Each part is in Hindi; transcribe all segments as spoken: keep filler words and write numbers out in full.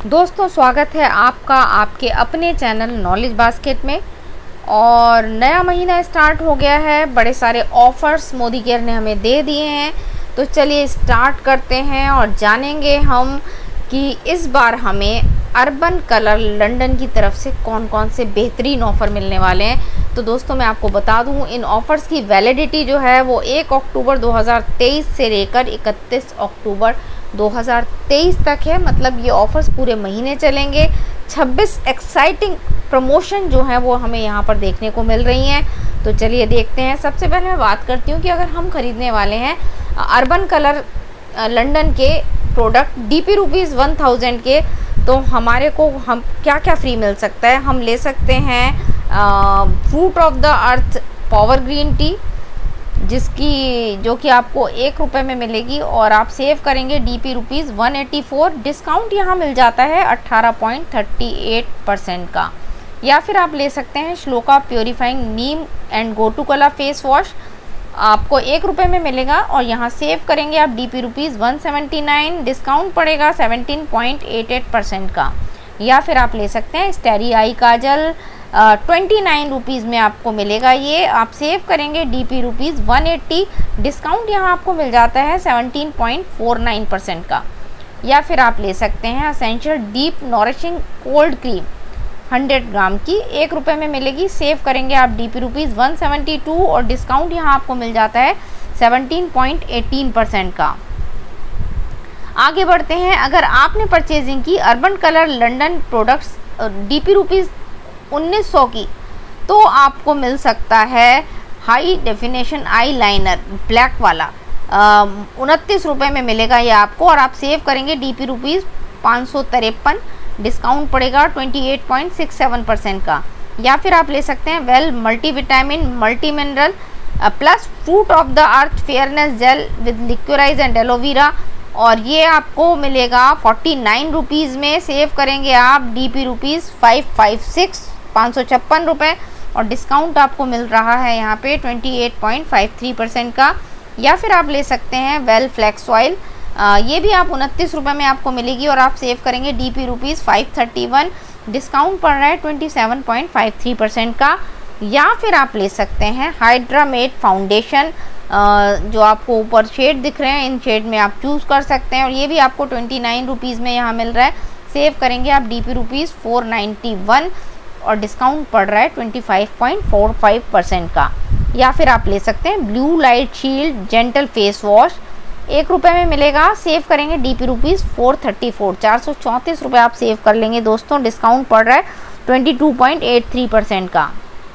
दोस्तों स्वागत है आपका आपके अपने चैनल नॉलेज बास्केट में। और नया महीना स्टार्ट हो गया है, बड़े सारे ऑफ़र्स मोदी केयर ने हमें दे दिए हैं। तो चलिए स्टार्ट करते हैं और जानेंगे हम कि इस बार हमें अर्बन कलर लंदन की तरफ से कौन कौन से बेहतरीन ऑफ़र मिलने वाले हैं। तो दोस्तों मैं आपको बता दूं, इन ऑफ़र्स की वैलिडिटी जो है वो एक अक्टूबर दो हज़ार तेईस से लेकर इकतीस अक्टूबर दो हज़ार तेईस तक है। मतलब ये ऑफ़र्स पूरे महीने चलेंगे। छब्बीस एक्साइटिंग प्रमोशन जो है वो हमें यहाँ पर देखने को मिल रही हैं। तो चलिए देखते हैं। सबसे पहले मैं बात करती हूँ कि अगर हम ख़रीदने वाले हैं अर्बन कलर लंदन के product D P rupees one thousand के, तो हमारे को हम क्या क्या फ्री मिल सकता है। हम ले सकते हैं fruit of the earth power green tea, जिसकी जो कि आपको एक रुपये में मिलेगी और आप सेव करेंगे D P rupees one eighty four. Discount यहाँ मिल जाता है अट्ठारह पॉइंट थर्टी एट परसेंट का। या फिर आप ले सकते हैं Shloka purifying neem and go to colour face wash, आपको एक रुपये में मिलेगा और यहाँ सेव करेंगे आप D P rupees one seventy nine. Discount पड़ेगा seventeen point eight eight percent का। या फिर आप ले सकते हैं starry eye kajal, twenty nine rupees में आपको मिलेगा। ये आप सेव करेंगे D P rupees one eighty. Discount यहाँ आपको मिल जाता है seventeen point four nine percent का। या फिर आप ले सकते हैं essential deep nourishing cold cream hundred gram की, एक रुपये में मिलेगी। सेव करेंगे आप D P rupees one seventy two और डिस्काउंट यहाँ आपको मिल जाता है सेवनटीन पॉइंट एटीन परसेंट का। आगे बढ़ते हैं। अगर आपने परचेजिंग की urban color London products D P rupees उन्नीस सौ की, तो आपको मिल सकता है high definition eyeliner black वाला, उनतीस रुपये में मिलेगा ये आपको और आप सेव करेंगे डी पी रुपीज़ पाँच सौ तिरपन। डिस्काउंट पड़ेगा twenty eight point six seven percent का। या फिर आप ले सकते हैं well multivitamin multi mineral plus fruit of the earth fairness gel with liquorice and aloe vera, और ये आपको मिलेगा फोर्टी नाइन रुपीज़ में। सेव करेंगे आप D P rupees five five six, पाँच सौ छप्पन रुपये और डिस्काउंट आपको मिल रहा है यहाँ पे twenty eight point five three percent का। या फिर आप ले सकते हैं वेल फ्लैक्स ऑयल, ये भी आप उनतीस रुपये में आपको मिलेगी और आप सेव करेंगे D P rupees five thirty one. Discount पड़ रहा है twenty seven point five three percent का। या फिर आप ले सकते हैं हाइड्रामेट फाउंडेशन, जो आपको ऊपर शेड दिख रहे हैं, इन शेड में आप चूज़ कर सकते हैं और ये भी आपको ट्वेंटी नाइन रुपीज़ में यहाँ मिल रहा है। सेव करेंगे आप D P rupees four ninety one और डिस्काउंट पड़ रहा है twenty five point four five percent का। या फिर आप ले सकते हैं blue light shield gentle face wash, एक रुपये में मिलेगा। सेव करेंगे D P rupees four thirty four, चार सौ चौंतीस रुपये आप सेव कर लेंगे दोस्तों। डिस्काउंट पड़ रहा है twenty two point eight three percent का।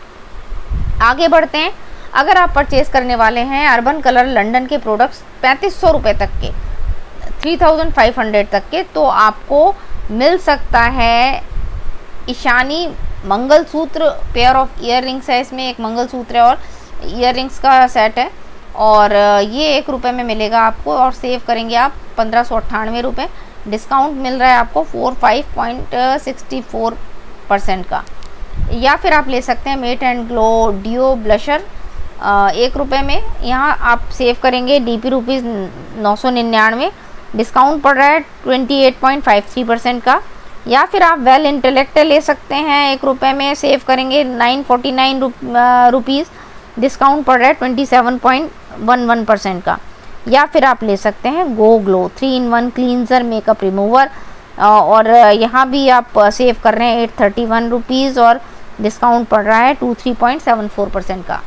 आगे बढ़ते हैं। अगर आप परचेज़ करने वाले हैं अर्बन कलर लंदन के प्रोडक्ट्स पैंतीस सौ रुपये तक के, थ्री थाउजेंड फाइव हंड्रेड तक के, तो आपको मिल सकता है Ishani mangalsutra pair of earrings है। इसमें एक मंगलसूत्र है और ईयर रिंग्स का सेट है और ये एक रुपये में मिलेगा आपको और सेव करेंगे आप पंद्रह सौ अट्ठानवे रुपये। डिस्काउंट मिल रहा है आपको four five point sixty four percent का। या फिर आप ले सकते हैं matte and glow duo blusher, एक रुपये में, यहाँ आप सेव करेंगे डी पी रुपीज़ नौ सौ निन्यानवे। डिस्काउंट पड़ रहा है twenty eight point five three percent का। या फिर आप वेल इंटेलेक्ट ले सकते हैं, एक रुपये में, सेव करेंगे nine forty nine rupees. Discount पड़ रहा है twenty seven point one one percent का। या फिर आप ले सकते हैं go glow three in one cleanser makeup remover और यहाँ भी आप सेव कर रहे हैं एट थर्टी वन रुपीज़ और डिस्काउंट पड़ रहा है two three point seven four percent का।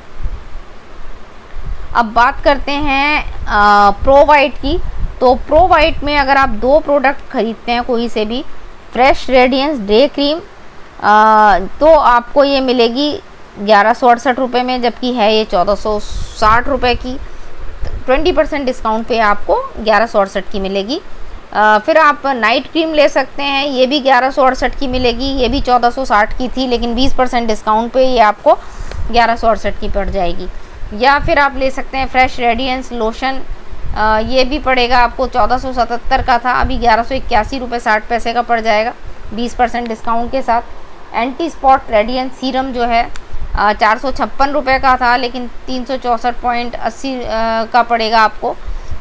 अब बात करते हैं प्रो वाइट की। तो प्रो वाइट में अगर आप दो प्रोडक्ट खरीदते हैं कोई से भी, फ्रेश रेडियंस डे क्रीम, आ, तो आपको ये मिलेगी ग्यारह सौ अड़सठ रुपये में, जबकि है ये चौदह सौ साठ रुपये की। ट्वेंटी परसेंट डिस्काउंट पे आपको ग्यारह सौ अड़सठ की मिलेगी। आ, फिर आप नाइट क्रीम ले सकते हैं, ये भी ग्यारह सौ अड़सठ की मिलेगी, ये भी चौदह सौ साठ की थी, लेकिन बीस परसेंट डिस्काउंट पे ये आपको ग्यारह सौ अड़सठ की पड़ जाएगी। या फिर आप ले सकते हैं फ्रेश रेडियंस लोशन, आ, ये भी पड़ेगा आपको चौदह सौ सतहत्तर का था, अभी ग्यारह सौ इक्यासी रुपये साठ पैसे का पड़ जाएगा बीस परसेंट डिस्काउंट के साथ। एंटी स्पॉट रेडियंस सीरम जो है चार सौ छप्पन रुपये का था, लेकिन तीन सौ चौंसठ पॉइंट अस्सी का पड़ेगा आपको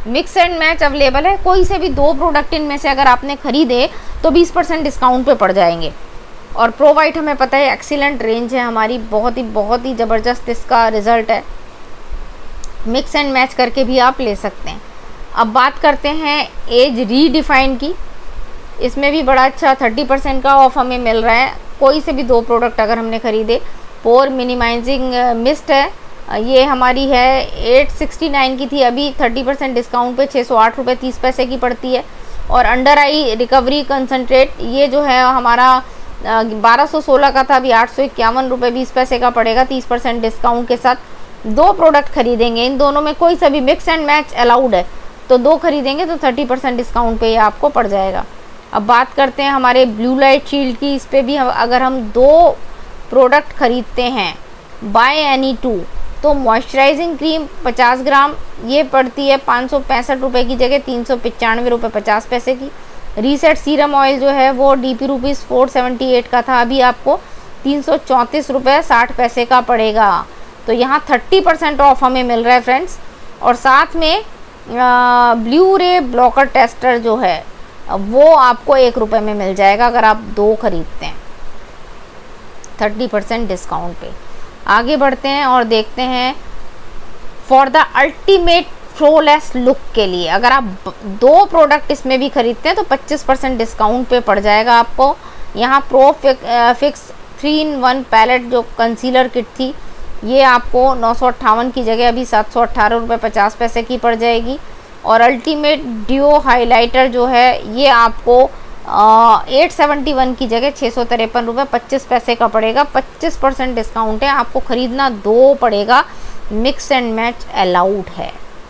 मिक्स एंड मैच अवेलेबल है। कोई से भी दो प्रोडक्ट इनमें से अगर आपने खरीदे तो बीस परसेंट डिस्काउंट पे पड़ जाएंगे। और प्रो वाइट हमें पता है एक्सीलेंट रेंज है हमारी, बहुत ही बहुत ही ज़बरदस्त इसका रिज़ल्ट है। मिक्स एंड मैच करके भी आप ले सकते हैं। अब बात करते हैं एज रीडिफाइन की। इसमें भी बड़ा अच्छा थर्टी परसेंट का ऑफ हमें मिल रहा है। कोई से भी दो प्रोडक्ट अगर हमने ख़रीदे। पोर मिनिमाइजिंग मिस्ट है, ये हमारी है एट सिक्सटी नाइन की थी, अभी थर्टी परसेंट डिस्काउंट पे छः सौ आठ रुपये तीस पैसे की पड़ती है। और अंडर आई रिकवरी कंसनट्रेट, ये जो है हमारा बारह सौ सोलह का था, अभी आठ सौ इक्यावन रुपये बीस पैसे का पड़ेगा तीस परसेंट डिस्काउंट के साथ। दो प्रोडक्ट खरीदेंगे, इन दोनों में कोई सा भी मिक्स एंड मैच अलाउड है, तो दो खरीदेंगे तो थर्टी परसेंट डिस्काउंट पे ये आपको पड़ जाएगा। अब बात करते हैं हमारे ब्लू लाइट शील्ड की। इस पर भी हम अगर हम दो प्रोडक्ट खरीदते हैं बाय एनी टू, तो मॉइस्चराइजिंग क्रीम पचास ग्राम ये पड़ती है पाँच सौ पैंसठ रुपये की जगह तीन सौ पचानवे रुपये पचास पैसे की। रीसेट सीरम ऑयल जो है वो D P rupees four seventy eight का था, अभी आपको तीन सौ चौंतीस रुपये साठ पैसे का पड़ेगा। तो यहाँ थर्टी परसेंट ऑफ हमें मिल रहा है फ्रेंड्स। और साथ में ब्लू रे ब्लॉकर टेस्टर जो है वो आपको एक रुपये में मिल जाएगा अगर आप दो खरीदते हैं, थर्टी परसेंट डिस्काउंट पे। आगे बढ़ते हैं और देखते हैं for the ultimate flawless look के लिए अगर आप दो प्रोडक्ट इसमें भी खरीदते हैं तो पच्चीस परसेंट डिस्काउंट पे पड़ जाएगा आपको। यहाँ pro fix three in one palette जो कंसीलर किट थी, ये आपको नौ सौ अट्ठावन की जगह अभी सात सौ अट्ठारह रुपये पचास पैसे की पड़ जाएगी। और अल्टीमेट ड्यूओ हाइलाइटर जो है ये आपको एट सेवेंटी वन की जगह छः सौ तिरपन रुपये पच्चीस पैसे का पड़ेगा। पच्चीस परसेंट डिस्काउंट है, आपको ख़रीदना दो पड़ेगा, मिक्स एंड मैच अलाउड है।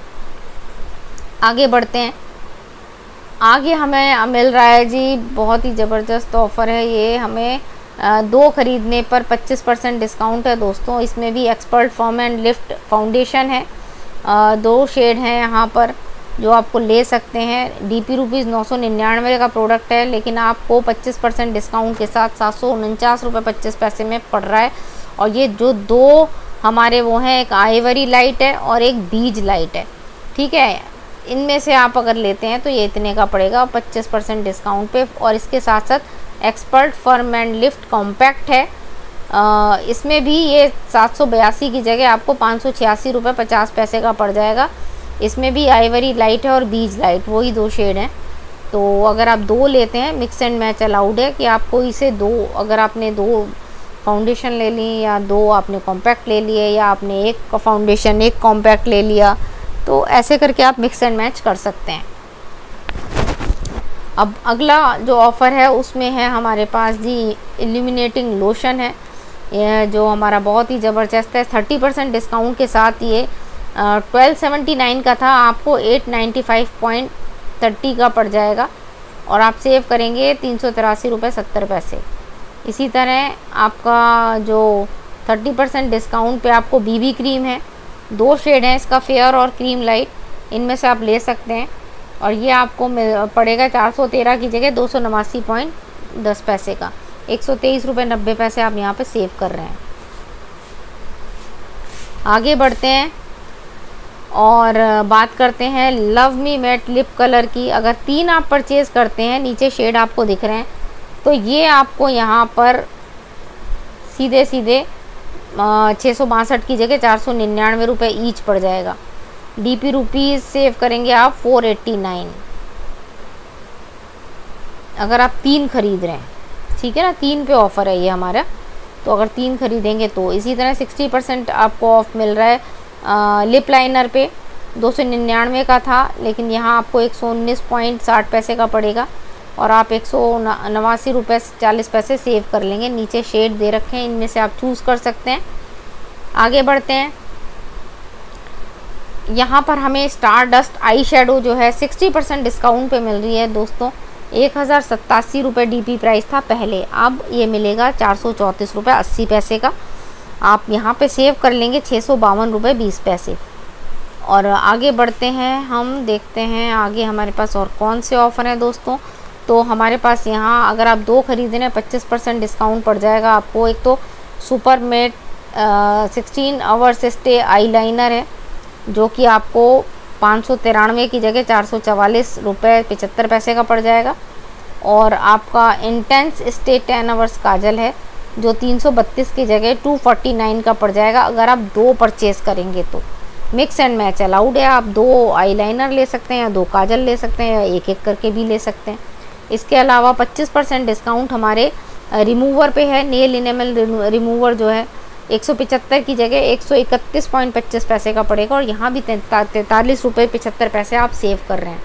आगे बढ़ते हैं। आगे हमें मिल रहा है जी बहुत ही ज़बरदस्त ऑफ़र है, ये हमें दो खरीदने पर पच्चीस परसेंट डिस्काउंट है दोस्तों। इसमें भी expert firm and lift foundation है, दो शेड हैं यहाँ पर जो आपको ले सकते हैं। डी पी रुपीज़ नौ सौ निन्यानवे का प्रोडक्ट है, लेकिन आपको पच्चीस परसेंट डिस्काउंट के साथ सात सौ उनचास रुपये पच्चीस पैसे में पड़ रहा है। और ये जो दो हमारे वो हैं, एक आइवरी लाइट है और एक बीज लाइट है, ठीक है। इनमें से आप अगर लेते हैं तो ये इतने का पड़ेगा पच्चीस परसेंट डिस्काउंट पे। और इसके साथ साथ expert firm and lift compact है, आ, इसमें भी ये सात सौ बयासी की जगह आपको पाँच सौ छियासी रुपये पचास पैसे का पड़ जाएगा। इसमें भी आइवरी लाइट है और बीज लाइट, वही दो शेड हैं। तो अगर आप दो लेते हैं, मिक्स एंड मैच अलाउड है कि आपको इसे दो, अगर आपने दो फाउंडेशन ले ली या दो आपने कॉम्पैक्ट ले लिए या आपने एक फाउंडेशन एक कॉम्पैक्ट ले लिया, तो ऐसे करके आप मिक्स एंड मैच कर सकते हैं। अब अगला जो ऑफ़र है उसमें है हमारे पास जी इल्यूमिनेटिंग लोशन है, यह जो हमारा बहुत ही ज़बरदस्त है। थर्टी परसेंट डिस्काउंट के साथ ये ट्वेल्व सेवेंटी नाइन का था, आपको eight ninety five point thirty का पड़ जाएगा और आप सेव करेंगे तीन सौ तिरासी रुपये सत्तर पैसे। इसी तरह आपका जो थर्टी परसेंट डिस्काउंट पे आपको बीबी क्रीम है, दो शेड हैं इसका, फेयर और क्रीम लाइट, इनमें से आप ले सकते हैं। और ये आपको मिल पड़ेगा चार सौ तेरह की जगह दो सौ नवासी पॉइंट दस पैसे का, एक सौ तेईस रुपये नब्बे पैसे आप यहाँ पे सेव कर रहे हैं। आगे बढ़ते हैं और बात करते हैं love me matte lip colour की। अगर तीन आप परचेज़ करते हैं, नीचे शेड आपको दिख रहे हैं, तो ये आपको यहाँ पर सीधे सीधे छः सौ बासठ की जगह चार सौ निन्यानवे रुपये ईच पड़ जाएगा। डी पी रुपीज़ सेव करेंगे आप फोर एट्टी नाइन अगर आप तीन खरीद रहे हैं, ठीक है ना, तीन पे ऑफ़र है ये हमारा। तो अगर तीन खरीदेंगे तो इसी तरह सिक्सटी परसेंट आपको ऑफ मिल रहा है। आ, लिप लाइनर पे दो सौ निन्यानवे का था, लेकिन यहाँ आपको एक सौ उन्नीस पॉइंट साठ पैसे का पड़ेगा और आप एक सौ नवासी रुपये चालीस पैसे सेव कर लेंगे। नीचे शेड दे रखे हैं, इनमें से आप चूज़ कर सकते हैं। आगे बढ़ते हैं। यहाँ पर हमें स्टार डस्ट आई शेडो जो है सिक्सटी परसेंट डिस्काउंट पे मिल रही है दोस्तों। एक हज़ार सत्तासी रुपये डी पी प्राइस था पहले, अब ये मिलेगा चार सौ चौंतीस रुपये अस्सी पैसे का। आप यहाँ पे सेव कर लेंगे छः सौ बावन रुपये बीस पैसे। और आगे बढ़ते हैं, हम देखते हैं आगे हमारे पास और कौन से ऑफ़र हैं दोस्तों। तो हमारे पास यहाँ अगर आप दो खरीदे हैं पच्चीस परसेंट डिस्काउंट पड़ जाएगा आपको। एक तो super matte sixteen hours stay eyeliner है जो कि आपको पाँच सौ तिरानवे की जगह चार सौ चवालीस रुपये पचहत्तर पैसे का पड़ जाएगा। और आपका intense stay ten hours kajal है जो तीन सौ बत्तीस की जगह टू फोर्टी नाइन का पड़ जाएगा अगर आप दो परचेज़ करेंगे तो। मिक्स एंड मैच अलाउड है, आप दो आईलाइनर ले सकते हैं या दो काजल ले सकते हैं या एक एक करके भी ले सकते हैं। इसके अलावा पच्चीस परसेंट डिस्काउंट हमारे रिमूवर पे है। नेल इनेमल रिमूवर जो है एक सौ पचहत्तर की जगह एक सौ इकतीस पॉइंट पच्चीस पैसे का पड़ेगा और यहाँ भी तैंतालीस रुपये पचहत्तर पैसे आप सेव कर रहे हैं।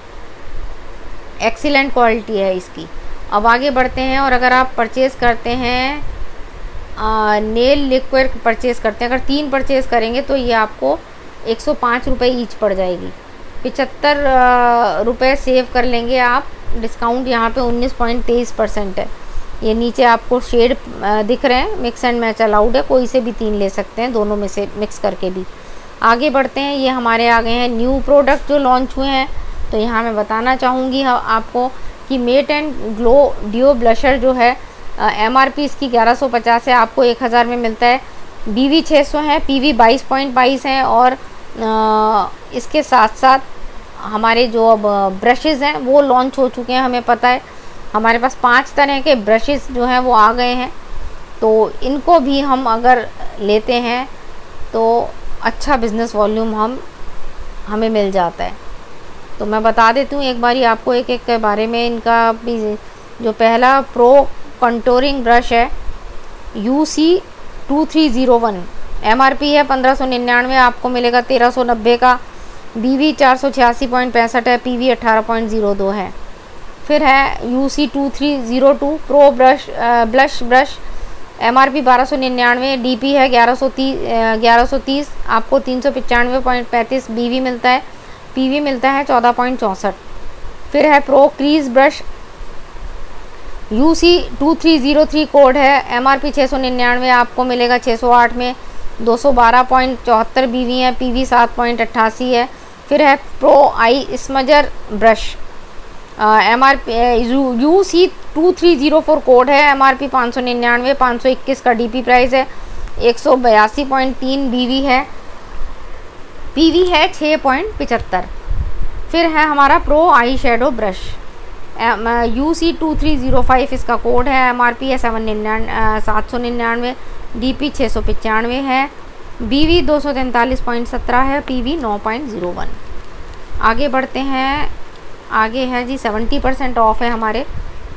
एक्सीलेंट क्वालिटी है इसकी। अब आगे बढ़ते हैं और अगर आप परचेज़ करते हैं आ, नेल लिक्विड परचेज़ करते हैं, अगर तीन परचेज़ करेंगे तो ये आपको एक सौ पाँच रुपये ईच पड़ जाएगी। पचहत्तर रुपये सेव कर लेंगे आप। डिस्काउंट यहाँ पे उन्नीस पॉइंट तेईस परसेंट है। ये नीचे आपको शेड दिख रहे हैं, मिक्स एंड मैच अलाउड है, कोई से भी तीन ले सकते हैं, दोनों में से मिक्स करके भी। आगे बढ़ते हैं, ये हमारे आ गए हैं न्यू प्रोडक्ट जो लॉन्च हुए हैं। तो यहाँ मैं बताना चाहूँगी आपको कि matte and glow duo blusher जो है एम आर पी इसकी ग्यारह सौ पचास है, आपको एक हज़ार में मिलता है। बी वी छः सौ है, पी वी बाईस पॉइंट बाईस हैं और आ, इसके साथ साथ हमारे जो अब ब्रशेज़ हैं वो लॉन्च हो चुके हैं। हमें पता है हमारे पास पांच तरह के ब्रशेज़ जो हैं वो आ गए हैं, तो इनको भी हम अगर लेते हैं तो अच्छा बिज़नेस वॉल्यूम हम हमें मिल जाता है। तो मैं बता देती हूँ एक बारी आपको एक एक के बारे में। इनका भी जो पहला प्रो कंटोरिंग ब्रश है U C two three zero one, M R P है पंद्रह सौ निन्यानवे, आपको मिलेगा तेरह सौ नब्बे का। बी वी चार सौ छियासी पॉइंट पैंसठ है, पी वी अट्ठारह पॉइंट ज़ीरो दो है। फिर है U C two three zero two pro brush blush brush, M R P बारह सौ निन्यानवे, डी पी है ग्यारह सौ तीस ग्यारह सौ तीस, आपको तीन सौ पचानवे पॉइंट पैंतीस बी वी मिलता है, पी वी मिलता है चौदह पॉइंट चौंसठ। फिर है pro crease brush U C two three zero three code है, एम आर पी छः सौ निन्यानवे, आपको मिलेगा छः सौ आठ में, दो सौ बारह पॉइंट चौहत्तर बी वी है, पी वी सात पॉइंट अट्ठासी है। फिर है pro eye smudger brush, M R P U C two three zero four code है, एम आर पी पाँच सौ निन्यानवे, पाँच सौ इक्कीस का डी पी प्राइस है, एक सौ बयासी पॉइंट तीन बी वी है, पी वी है छः पॉइंट पचहत्तर। फिर है हमारा pro eyeshadow brush, U C two three zero five इसका कोड है, एम आर पी है सेवन निन्यानवे सात सौ निन्यानवे, डी पी छः सौ पचानवे है, बी वी दो सौ तैंतालीस पॉइंट सत्रह है, पी वी नौ पॉइंट ज़ीरो वन। आगे बढ़ते हैं, आगे है जी सेवेंटी परसेंट ऑफ है हमारे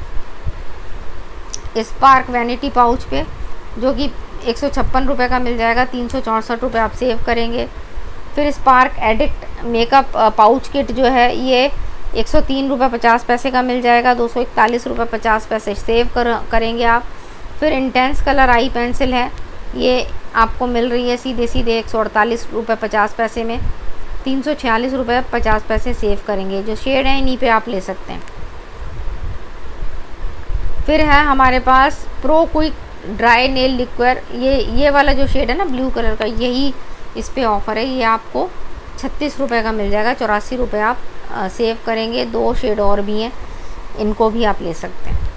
स्पार्क वैनिटी पाउच पे, जो कि एक सौ छप्पन रुपये का मिल जाएगा, तीन सौ चौंसठ रुपये आप सेव करेंगे। फिर spark addict makeup pouch kit जो है ये एक सौ तीन रुपये पचास पैसे का मिल जाएगा, दो सौ इकतालीस रुपये पचास पैसे सेव कर करेंगे आप। फिर इंटेंस कलर आई पेंसिल है, ये आपको मिल रही है सीधे सीधे एक सौ अड़तालीस रुपये पचास पैसे में, तीन सौ छियालीस रुपये पचास पैसे सेव करेंगे। जो शेड है इन्हीं पे आप ले सकते हैं। फिर है हमारे पास pro quick dry nail liquid, ये ये वाला जो शेड है ना ब्लू कलर का, यही इस पे ऑफ़र है, ये आपको छत्तीस रुपये का मिल जाएगा, चौरासी रुपये आप आ, सेव करेंगे। दो शेड और भी हैं, इनको भी आप ले सकते हैं।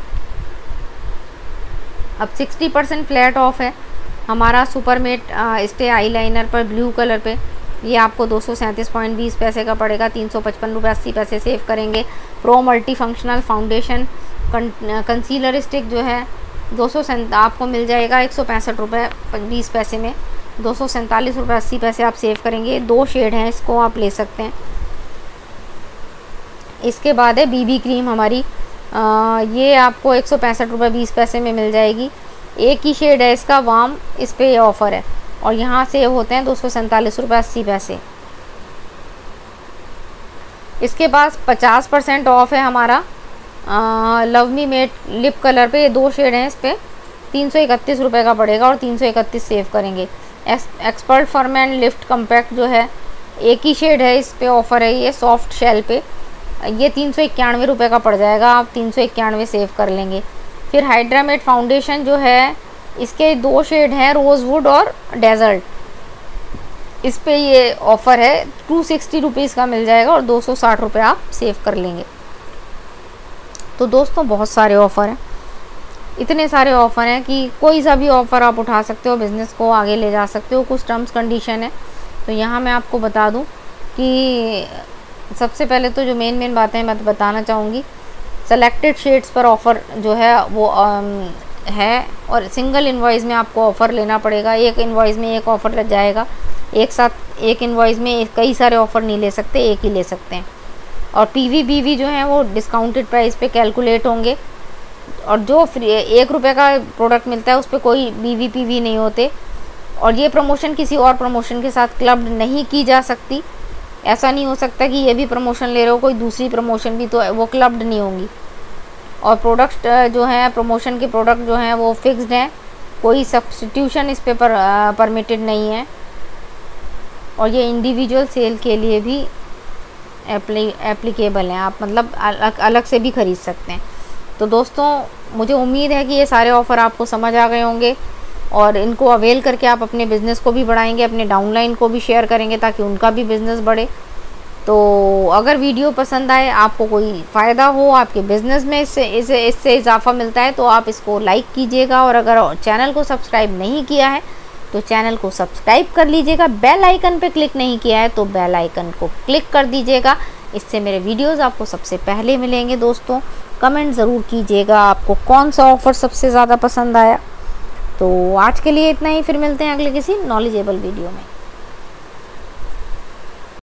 अब सिक्सटी परसेंट फ्लैट ऑफ है हमारा सुपरमेट स्टे आई लाइनर पर ब्लू कलर पे, ये आपको दो सौ सैंतीस पॉइंट बीस पैसे का पड़ेगा, तीन सौ पचपन रुपये अस्सी पैसे सेव करेंगे। Pro multifunctional foundation concealer stick जो है दो सौ आपको मिल जाएगा एक सौ पैंसठ रुपये बीस पैसे में, दो सौ सैंतालीस रुपये अस्सी पैसे आप सेव करेंगे। दो शेड हैं, इसको आप ले सकते हैं। इसके बाद है बीबी क्रीम हमारी, आ, ये आपको एक सौ पैंसठ रुपये बीस पैसे में मिल जाएगी, एक ही शेड है इसका वाम, इस पे ऑफ़र है और यहाँ सेव होते हैं दो सौ सैंतालीस रुपये अस्सी पैसे। इसके बाद पचास परसेंट ऑफ है हमारा love me matte lip colour पे, ये दो शेड हैं, इस पर तीन सौ इकतीस रुपये का पड़ेगा और तीन सौ इकतीस सेव करेंगे। Expert firm and lift compact जो है एक ही शेड है, इस पे ऑफ़र है, ये सॉफ्ट शेल पे, ये तीन सौ इक्यानवे रुपये का पड़ जाएगा, आप तीन सौ इक्यानवे सेव कर लेंगे। फिर हाइड्रामेट फाउंडेशन जो है इसके दो शेड हैं, रोज़वुड और डेजर्ट, इस पे ये ऑफ़र है, टू सिक्सटी रुपीज़ का मिल जाएगा और दो सौ साठ रुपये आप सेव कर लेंगे। तो दोस्तों बहुत सारे ऑफ़र हैं, इतने सारे ऑफ़र हैं कि कोई सा भी ऑफ़र आप उठा सकते हो, बिज़नेस को आगे ले जा सकते हो। कुछ टर्म्स कंडीशन है, तो यहाँ मैं आपको बता दूँ कि सबसे पहले तो जो मेन मेन बातें मैं बताना चाहूँगी, सेलेक्टेड शेड्स पर ऑफ़र जो है वो आम, है, और सिंगल इनवॉइस में आपको ऑफ़र लेना पड़ेगा। एक इनवॉइस में एक ऑफ़र लग जाएगा, एक साथ एक इनवॉइस में कई सारे ऑफ़र नहीं ले सकते, एक ही ले सकते हैं। और पीवी बीवी जो है वो डिस्काउंटेड प्राइस पे कैलकुलेट होंगे, और जो फ्री एक रुपये का प्रोडक्ट मिलता है उस पर कोई बीवी पीवी नहीं होते। और ये प्रमोशन किसी और प्रमोशन के साथ क्लब्ड नहीं की जा सकती। ऐसा नहीं हो सकता कि ये भी प्रमोशन ले रहे हो कोई दूसरी प्रमोशन भी, तो वो क्लब्ड नहीं होंगी। और प्रोडक्ट जो है प्रमोशन के प्रोडक्ट जो हैं वो फिक्स्ड हैं, कोई सब्स्टिट्यूशन इस पे पर परमिटेड नहीं है। और ये इंडिविजुअल सेल के लिए भी एप्ली एप्लीकेबल हैं, आप मतलब अलग अलग से भी ख़रीद सकते हैं। तो दोस्तों मुझे उम्मीद है कि ये सारे ऑफ़र आपको समझ आ गए होंगे, और इनको अवेल करके आप अपने बिज़नेस को भी बढ़ाएंगे, अपने डाउनलाइन को भी शेयर करेंगे ताकि उनका भी बिज़नेस बढ़े। तो अगर वीडियो पसंद आए, आपको कोई फ़ायदा हो आपके बिज़नेस में, इससे इससे इससे इजाफ़ा मिलता है, तो आप इसको लाइक कीजिएगा। और अगर चैनल को सब्सक्राइब नहीं किया है तो चैनल को सब्सक्राइब कर लीजिएगा। बेल आइकन पे क्लिक नहीं किया है तो बेल आइकन को क्लिक कर दीजिएगा, इससे मेरे वीडियोस आपको सबसे पहले मिलेंगे। दोस्तों कमेंट ज़रूर कीजिएगा आपको कौन सा ऑफ़र सबसे ज़्यादा पसंद आया। तो आज के लिए इतना ही, फिर मिलते हैं अगले किसी नॉलेजेबल वीडियो में।